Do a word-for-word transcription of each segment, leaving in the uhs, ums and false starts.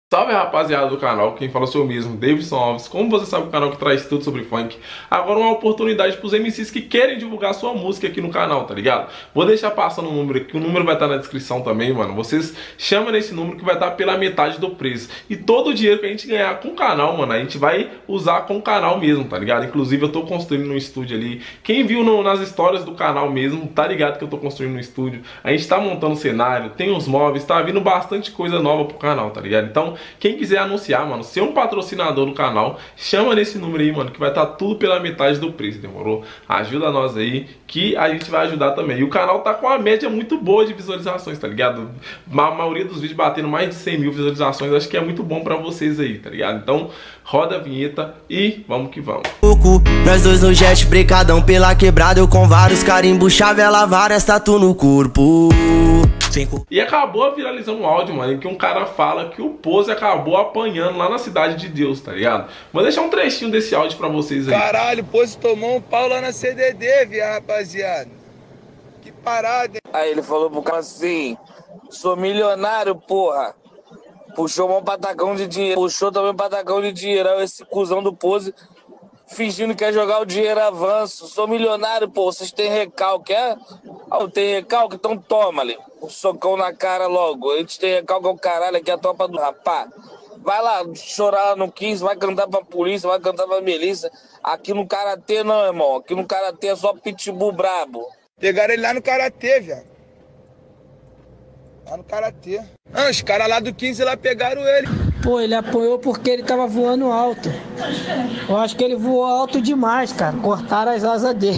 Salve rapaziada do canal, quem fala sou eu mesmo, Davidson Alves. Como você sabe, o canal que traz tudo sobre funk. Agora uma oportunidade pros M Cs que querem divulgar sua música aqui no canal, tá ligado? Vou deixar passando o número aqui, o número vai estar na descrição também, mano. Vocês chamam nesse número que vai estar pela metade do preço. E todo o dinheiro que a gente ganhar com o canal, mano, a gente vai usar com o canal mesmo, tá ligado? Inclusive eu tô construindo um estúdio ali. Quem viu no, nas histórias do canal mesmo, tá ligado que eu tô construindo um estúdio. A gente tá montando cenário, tem os móveis, tá vindo bastante coisa nova pro canal, tá ligado? Então, quem quiser anunciar, mano, ser um patrocinador do canal, chama nesse número aí, mano, que vai estar tudo pela metade do preço, demorou? Ajuda nós aí, que a gente vai ajudar também. E o canal tá com uma média muito boa de visualizações, tá ligado? A maioria dos vídeos batendo mais de cem mil visualizações, acho que é muito bom pra vocês aí, tá ligado? Então, roda a vinheta e vamos que vamos. Nós dois no jet, brecadão pela quebrada, eu com vários carimbos, chavela, várias tatu no corpo. E acabou viralizando um áudio, mano, em que um cara fala que o Pose acabou apanhando lá na Cidade de Deus, tá ligado? Vou deixar um trechinho desse áudio pra vocês aí. Caralho, o Pose tomou um pau lá na C D D, viado, rapaziada. Que parada, hein? Aí ele falou pro cara assim: sou milionário, porra. Puxou um patacão de dinheiro, puxou também um patacão de dinheiro. Aí esse cuzão do Pose fingindo que quer jogar o dinheiro avanço. Sou milionário, pô, vocês têm recalque, é? Ah, tem recalque? Então toma ali, um socão na cara logo. A gente tem recalque ao caralho, aqui é a tropa do rapá. Vai lá chorar lá no quinze, vai cantar pra polícia, vai cantar pra milícia. Aqui no Karatê não, irmão, aqui no Karatê é só pitbull brabo. Pegaram ele lá no Karatê, viado. Lá no Karatê. Ah, os caras lá do quinze lá pegaram ele. Pô, ele apoiou porque ele tava voando alto. Eu acho que ele voou alto demais, cara. Cortaram as asas dele.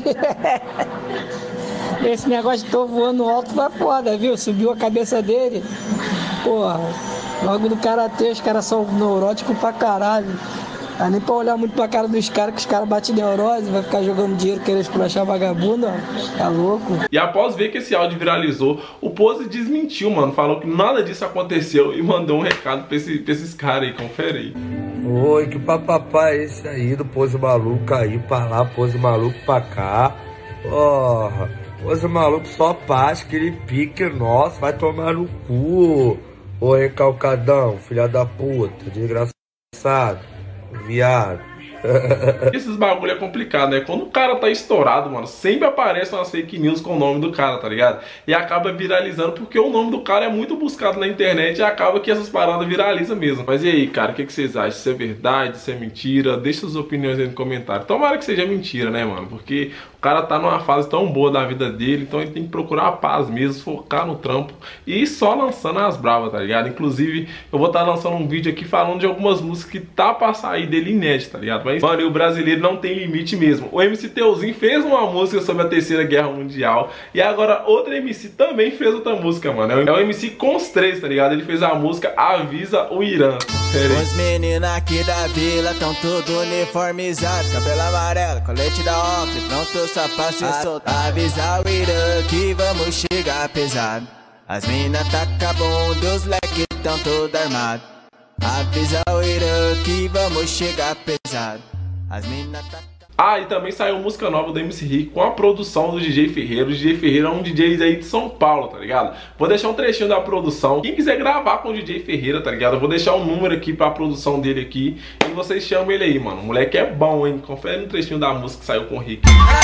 Esse negócio de tô voando alto foi foda, viu? Subiu a cabeça dele. Porra, logo no Karatê os caras são neuróticos pra caralho. Dá nem pra olhar muito pra cara dos caras, que os caras batem neurose, vai ficar jogando dinheiro, querendo esculachar vagabundo, ó. Tá louco. E após ver que esse áudio viralizou, o Pose desmentiu, mano. Falou que nada disso aconteceu e mandou um recado pra, esse, pra esses caras aí, confere aí. Oi, que papapá é esse aí do Pose maluco aí pra lá, Pose maluco pra cá. Porra, Pose maluco só paz, aquele pique nosso, vai tomar no cu. Ô recalcadão, filha da puta, desgraçado. Viado. Esses bagulho é complicado, né? Quando o cara tá estourado, mano, sempre aparecem umas fake news com o nome do cara, tá ligado? E acaba viralizando porque o nome do cara é muito buscado na internet e acaba que essas paradas viralizam mesmo. Mas e aí, cara, o que, que vocês acham? Se é verdade, se é mentira? Deixa suas opiniões aí no comentário. Tomara que seja mentira, né, mano? Porque o cara tá numa fase tão boa da vida dele, então ele tem que procurar a paz mesmo, focar no trampo e só lançando as bravas, tá ligado? Inclusive, eu vou estar lançando um vídeo aqui falando de algumas músicas que tá pra sair dele inédito, tá ligado? Mas, mano, e o brasileiro não tem limite mesmo. O M C Teuzinho fez uma música sobre a Terceira Guerra Mundial e agora outro M C também fez outra música, mano. É o M C Cons três, tá ligado? Ele fez a música Avisa o Irã. Os meninos aqui da vila tão tudo uniformizado, cabelo amarelo, colete da Oakley, pronto só pra se soltar. Avisa o Irã que vamos chegar pesado. As mina taca a bunda, os leques tão tudo armado. Avisa o Irã que vamos chegar pesado. As mina taca... Ah, e também saiu música nova do M C Rick com a produção do D J Ferreira. O D J Ferreira é um D J aí de São Paulo, tá ligado? Vou deixar um trechinho da produção. Quem quiser gravar com o D J Ferreira, tá ligado? Eu vou deixar um número aqui pra produção dele aqui e vocês chamam ele aí, mano. O moleque é bom, hein? Confere um trechinho da música que saiu com o Rick.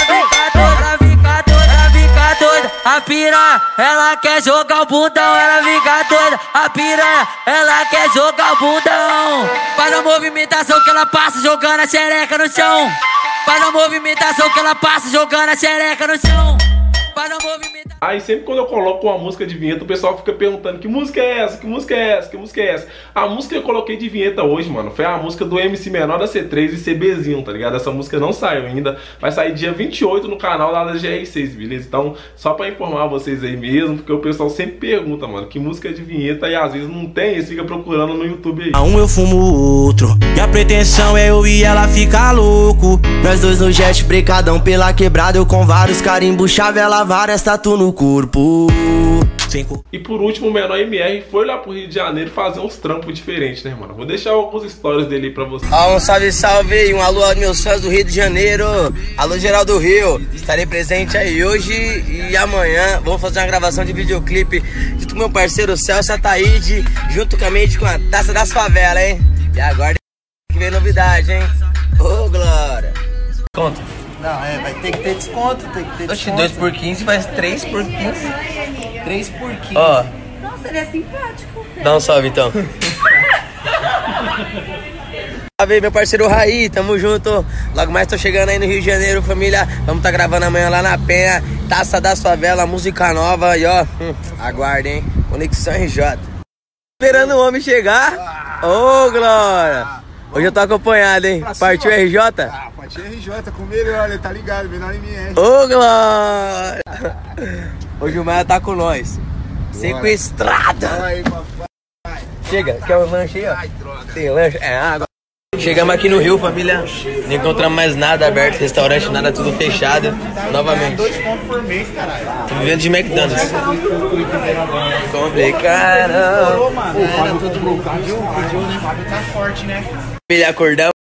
A piranha, ela quer jogar o bundão, ela fica doida. A piranha, ela quer jogar o bundão. Faz a movimentação que ela passa jogando a xereca no chão. Faz a movimentação que ela passa jogando a xereca no chão. Faz a movimentação. Aí sempre quando eu coloco uma música de vinheta, o pessoal fica perguntando: que música é essa? Que música é essa? Que música é essa? A música que eu coloquei de vinheta hoje, mano, foi a música do M C Menor da C três e CBzinho, tá ligado? Essa música não saiu ainda. Vai sair dia vinte e oito no canal da G R seis, beleza? Então, só pra informar vocês aí mesmo, porque o pessoal sempre pergunta, mano, que música é de vinheta e às vezes não tem, eles ficam procurando no YouTube aí. Um eu fumo o outro, e a pretensão é eu e ela ficar louco. Nós dois no jet, brecadão pela quebrada, eu com vários carimbos, chavela, várias tatu no corpo. Cinco. E por último, o Menor M R foi lá pro Rio de Janeiro fazer uns trampos diferentes, né, mano? Vou deixar algumas stories dele aí pra vocês. Ó, um salve, salve, um alô aos meus fãs do Rio de Janeiro. Alô, geral do Rio. Estarei presente aí hoje e amanhã. Vamos fazer uma gravação de videoclipe junto com meu parceiro Celso Ataíde, juntamente com a Taça das Favelas, hein? E agora que vem novidade, hein? Ô, oh, Glória. Conta. Não, é, vai ter que ter desconto, tem que ter Oxi, desconto. dois por quinze faz três por quinze. três por quinze. Ó. Nossa, ele é simpático. Dá um salve então. Salve, meu parceiro Raí, tamo junto. Logo mais tô chegando aí no Rio de Janeiro, família. Vamos tá gravando amanhã lá na Penha. Taça das Favelas, música nova. E ó, hum, aguardem, hein? Conexão R J. Esperando o homem chegar. Ô, oh, Glória. Hoje eu tô acompanhado, hein? Partiu R J? Ah, partiu R J com ele, olha, tá ligado, Menor M R. Ô, Glória. Hoje o Maia tá com nós. Sequestrada. Aí, papai. Chega, quer um lanche aí, ó? Tem lanche? É água. Chegamos aqui no Rio, família. Não encontramos mais nada aberto, restaurante, nada, tudo fechado. Novamente. Dois pontos por mês, caralho. Tô vivendo de McDonald's. Complicado. Pô, mano, era tudo louco. Pediu, pediu, né? O Fábio tá forte, né? Família, acordamos.